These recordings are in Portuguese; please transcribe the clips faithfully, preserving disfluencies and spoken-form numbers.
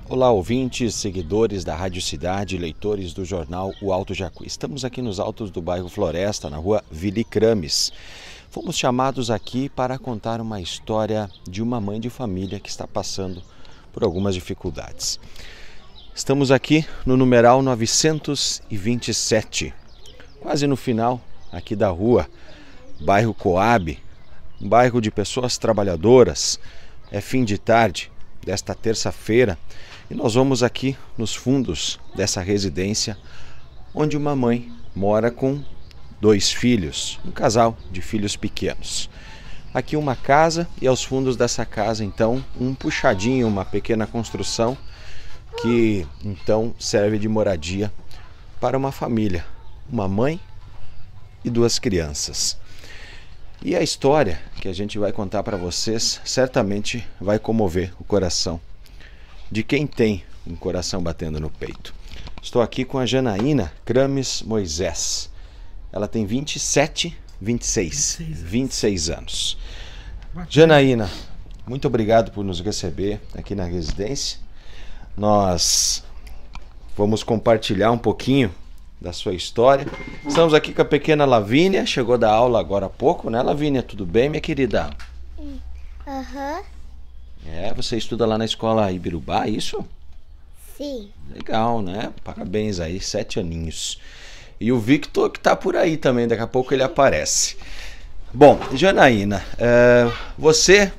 Olá, ouvintes, seguidores da Rádio Cidade, leitores do jornal O Alto Jacuí. Estamos aqui nos altos do bairro Floresta, na rua Vili Crames. Fomos chamados aqui para contar uma história de uma mãe de família que está passando por algumas dificuldades. Estamos aqui no numeral novecentos e vinte e sete, quase no final aqui da rua, bairro Coab, um bairro de pessoas trabalhadoras. É fim de tarde desta terça-feira e nós vamos aqui nos fundos dessa residência onde uma mãe mora com dois filhos, um casal de filhos pequenos. Aqui uma casa e aos fundos dessa casa então um puxadinho, uma pequena construção que então serve de moradia para uma família, uma mãe e duas crianças. E a história que a gente vai contar para vocês certamente vai comover o coração de quem tem um coração batendo no peito. Estou aqui com a Janaína Crames Moisés. Ela tem vinte e sete, vinte e seis, vinte e seis anos. Janaína, muito obrigado por nos receber aqui na residência. Nós vamos compartilhar um pouquinho da sua história. Estamos aqui com a pequena Lavínia, chegou da aula agora há pouco, né, Lavínia? Tudo bem, minha querida? Aham. Uhum. É, você estuda lá na escola Ibirubá, isso? Sim. Legal, né? Parabéns aí, sete aninhos. E o Victor que tá por aí também, daqui a pouco ele aparece. Bom, Janaína, é, você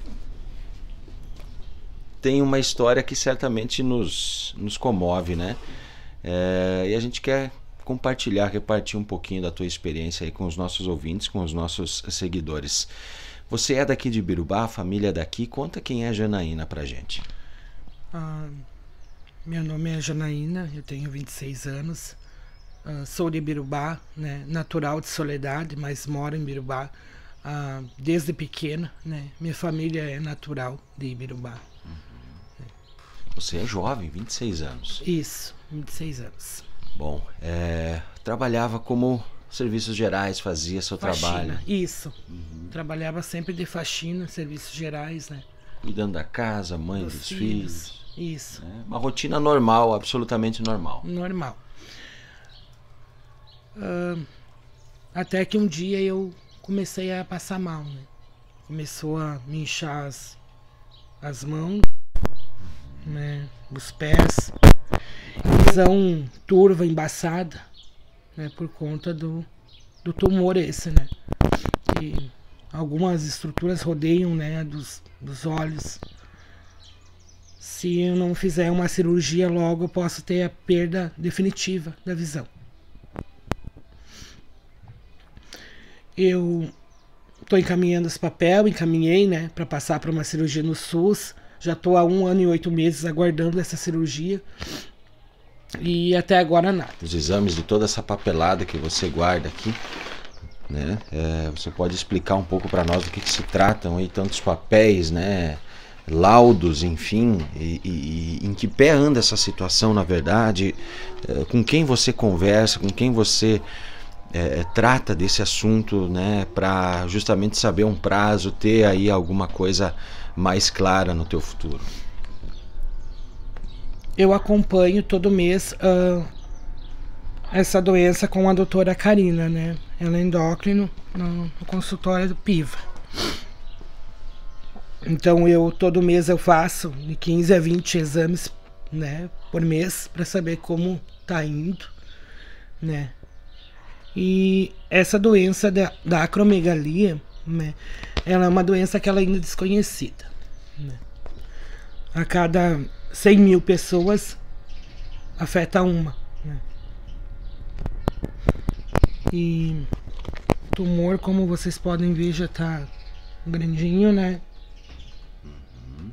tem uma história que certamente nos, nos comove, né? É, e a gente quer compartilhar, repartir um pouquinho da tua experiência aí com os nossos ouvintes, com os nossos seguidores. Você é daqui de Ibirubá, a família é daqui. Conta quem é a Janaína pra gente. Ah, meu nome é Janaína, eu tenho vinte e seis anos. Ah, sou de Ibirubá, né, natural de Soledade, mas moro em Ibirubá ah, desde pequena, né? Minha família é natural de Ibirubá. Uhum. Você é jovem, vinte e seis anos. Isso, vinte e seis anos. Bom, é, trabalhava como serviços gerais, fazia seu Faxina, trabalho. Isso. Uhum. Trabalhava sempre de faxina, serviços gerais, né? Cuidando da casa, mãe dos, dos filhos. filhos. Isso. É uma rotina normal, absolutamente normal. Normal. Uh, até que um dia eu comecei a passar mal, né? Começou a me inchar as, as mãos, né? Os pés. Visão turva, embaçada, né? Por conta do, do tumor esse, né? E algumas estruturas rodeiam, né? Dos, dos olhos. Se eu não fizer uma cirurgia logo, eu posso ter a perda definitiva da visão. Eu estou encaminhando esse papel, encaminhei, né, para passar para uma cirurgia no SUS. Já estou há um ano e oito meses aguardando essa cirurgia e até agora nada. Os exames de toda essa papelada que você guarda aqui, né? É, você pode explicar um pouco para nós do que, que se tratam aí tantos papéis, né? Laudos, enfim, e, e, e em que pé anda essa situação, na verdade? É, com quem você conversa, com quem você É, trata desse assunto, né, para justamente saber um prazo, ter aí alguma coisa mais clara no teu futuro? Eu acompanho todo mês uh, essa doença com a doutora Karina, né? Ela é endócrino no, no consultório do Piva. Então eu todo mês eu faço de quinze a vinte exames, né, por mês para saber como tá indo, né? E essa doença da, da acromegalia, né, ela é uma doença que ela ainda é desconhecida, né? A cada cem mil pessoas afeta uma, né? E o tumor, como vocês podem ver, já tá grandinho, né? Uhum.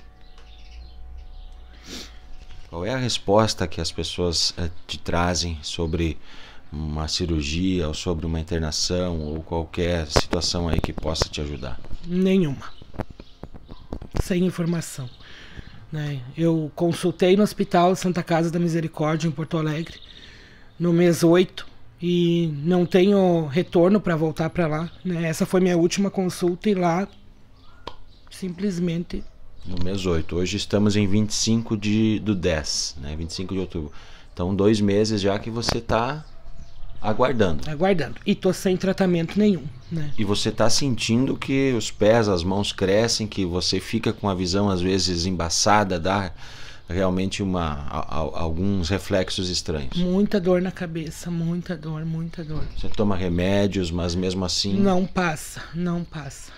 Qual é a resposta que as pessoas eh, te trazem sobre uma cirurgia ou sobre uma internação ou qualquer situação aí que possa te ajudar? Nenhuma. Sem informação, né? Eu consultei no Hospital Santa Casa da Misericórdia em Porto Alegre no mês oito e não tenho retorno para voltar para lá, né? Essa foi minha última consulta e lá simplesmente No mês oito. Hoje estamos em vinte e cinco de, do dez, né? vinte e cinco de outubro. Então, dois meses já que você está aguardando. Aguardando. E tô sem tratamento nenhum, né? E você está sentindo que os pés, as mãos crescem, que você fica com a visão às vezes embaçada, dá realmente uma, a, a, alguns reflexos estranhos. Muita dor na cabeça, muita dor, muita dor. Você toma remédios, mas mesmo assim... Não passa, não passa.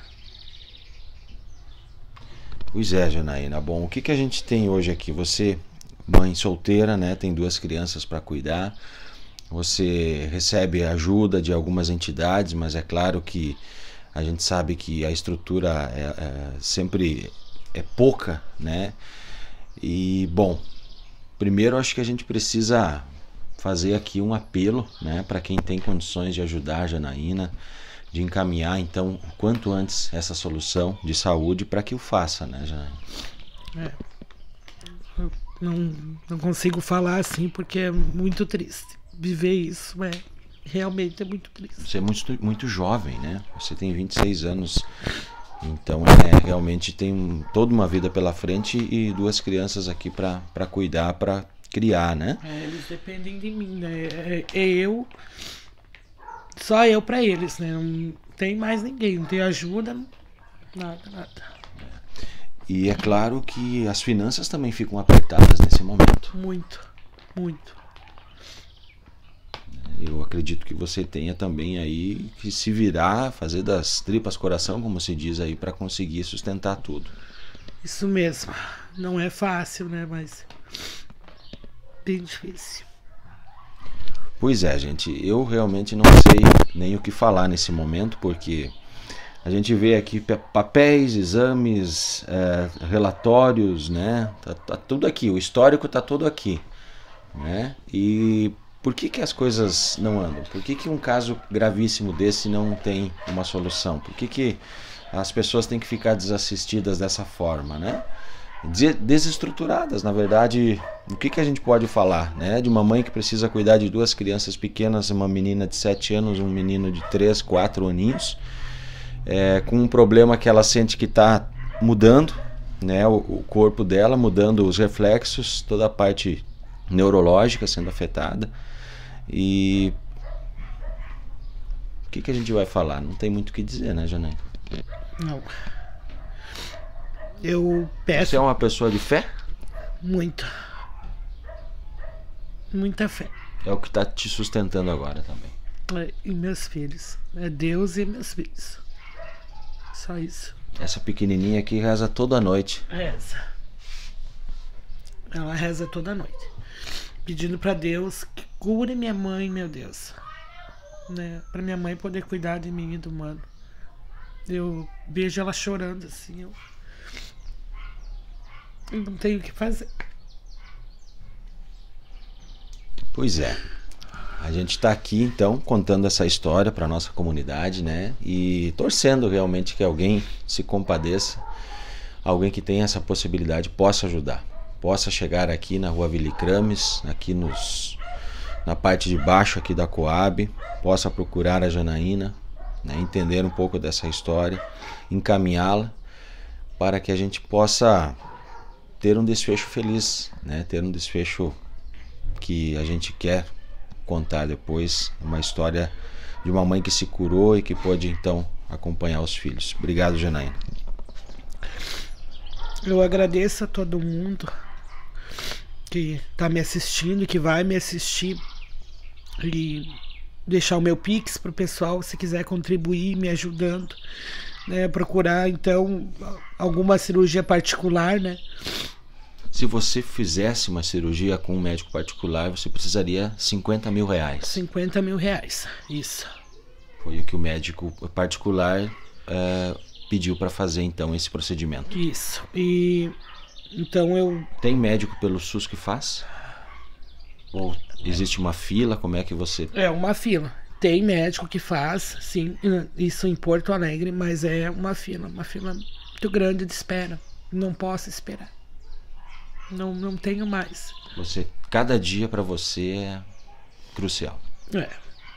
Pois é, Janaína. Bom, o que, que a gente tem hoje aqui? Você, mãe solteira, né? Tem duas crianças para cuidar. Você recebe ajuda de algumas entidades, mas é claro que a gente sabe que a estrutura é, é, sempre é pouca, né? E, bom, primeiro acho que a gente precisa fazer aqui um apelo, né? Para quem tem condições de ajudar a Janaína, de encaminhar então o quanto antes essa solução de saúde para que o faça, né, Janaína? É. Eu não, não consigo falar assim porque é muito triste viver isso, é realmente é muito triste. Você é muito, muito jovem, né? Você tem vinte e seis anos, então é realmente tem toda uma vida pela frente e duas crianças aqui para para cuidar, para criar, né? É, eles dependem de mim, né? É, é eu Só eu pra eles, né? Não tem mais ninguém, não tem ajuda, nada, nada. E é claro que as finanças também ficam apertadas nesse momento. Muito, muito. Eu acredito que você tenha também aí que se virar, fazer das tripas coração, como se diz aí, para conseguir sustentar tudo. Isso mesmo. Não é fácil, né? Mas bem difícil. Pois é, gente, eu realmente não sei nem o que falar nesse momento, porque a gente vê aqui papéis, exames, é, relatórios, né? Tá, tá tudo aqui, o histórico tá todo aqui, né? E por que que as coisas não andam? Por que que um caso gravíssimo desse não tem uma solução? Por que que as pessoas têm que ficar desassistidas dessa forma, né? Desestruturadas, na verdade. O que que a gente pode falar, né? De uma mãe que precisa cuidar de duas crianças pequenas, uma menina de sete anos, um menino de três, quatro aninhos, é, com um problema que ela sente que está mudando, né? O, o corpo dela, mudando os reflexos, toda a parte neurológica sendo afetada. E o que que a gente vai falar? Não tem muito o que dizer, né, Janaína? Não. Eu peço. Você é uma pessoa de fé? Muito. Muita fé. É o que está te sustentando agora também. É, e meus filhos. É Deus e meus filhos. Só isso. Essa pequenininha aqui reza toda noite. Reza. Ela reza toda noite. Pedindo pra Deus que cure minha mãe, meu Deus. Né? Pra minha mãe poder cuidar de mim e do mano. Eu vejo ela chorando assim. Eu, eu não tenho o que fazer. Pois é. A gente está aqui então contando essa história para nossa comunidade, né? E torcendo realmente que alguém se compadeça, alguém que tenha essa possibilidade possa ajudar, possa chegar aqui na Rua Vilicrames, aqui nos na parte de baixo aqui da Coab, possa procurar a Janaína, né? Entender um pouco dessa história, encaminhá-la para que a gente possa ter um desfecho feliz, né? Ter um desfecho que a gente quer contar depois, uma história de uma mãe que se curou e que pôde então acompanhar os filhos. Obrigado, Janaína. Eu agradeço a todo mundo que está me assistindo, que vai me assistir, e deixar o meu Pix pro pessoal se quiser contribuir me ajudando, né? Procurar então alguma cirurgia particular, né? Se você fizesse uma cirurgia com um médico particular, você precisaria cinquenta mil reais. cinquenta mil reais, isso. Foi o que o médico particular é, pediu para fazer então esse procedimento. Isso. E então eu... Tem médico pelo SUS que faz? Ou existe uma fila? Como é que você... É uma fila. Tem médico que faz, sim, isso em Porto Alegre, mas é uma fila, uma fila muito grande de espera. Não posso esperar. Não, não tenho mais. Você, cada dia para você é crucial. É.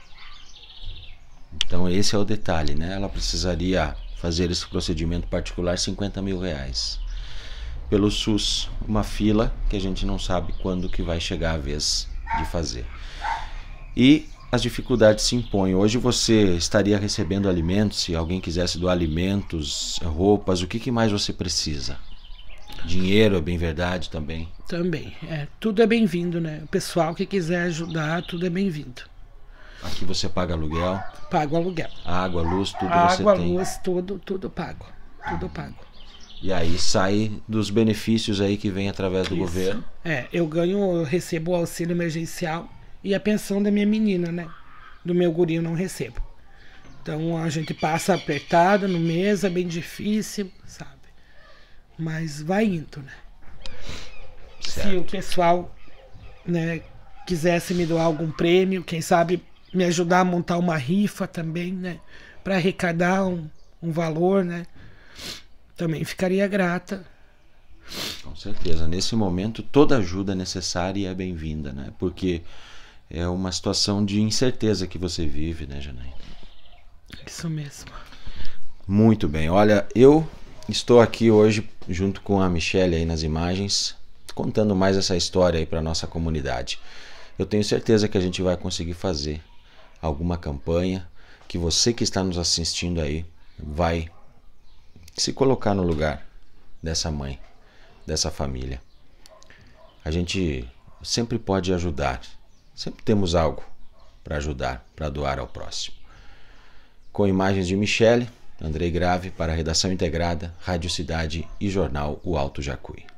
Então esse é o detalhe, né? Ela precisaria fazer esse procedimento particular, cinquenta mil reais. pelo SUS, uma fila que a gente não sabe quando que vai chegar a vez de fazer. E as dificuldades se impõem. Hoje você estaria recebendo alimentos, se alguém quisesse doar alimentos, roupas, o que, que mais você precisa? Dinheiro, é bem verdade também? Também, é, tudo é bem-vindo, né? O pessoal que quiser ajudar, tudo é bem-vindo. Aqui você paga aluguel? Pago aluguel. Água, luz, tudo Água, você tem? Água, luz, tudo, tudo pago. Tudo pago. E aí sai dos benefícios aí que vem através do Isso. governo? É, eu ganho, eu recebo o auxílio emergencial e a pensão da minha menina, né? Do meu guri eu não recebo. Então a gente passa apertado no mês, é bem difícil, sabe? Mas vai indo, né? Certo. Se o pessoal, né, quisesse me doar algum prêmio, quem sabe me ajudar a montar uma rifa também, né? Para arrecadar um, um valor, né? Também ficaria grata. Com certeza. Nesse momento, toda ajuda necessária é bem-vinda, né? Porque é uma situação de incerteza que você vive, né, Janaína? Isso mesmo. Muito bem. Olha, eu estou aqui hoje junto com a Michelle aí nas imagens, contando mais essa história aí para nossa comunidade. Eu tenho certeza que a gente vai conseguir fazer alguma campanha, que você que está nos assistindo aí vai se colocar no lugar dessa mãe, dessa família. A gente sempre pode ajudar, sempre temos algo para ajudar, para doar ao próximo. Com imagens de Michelle, Andrei Grave para a Redação Integrada, Rádio Cidade e Jornal O Alto Jacuí.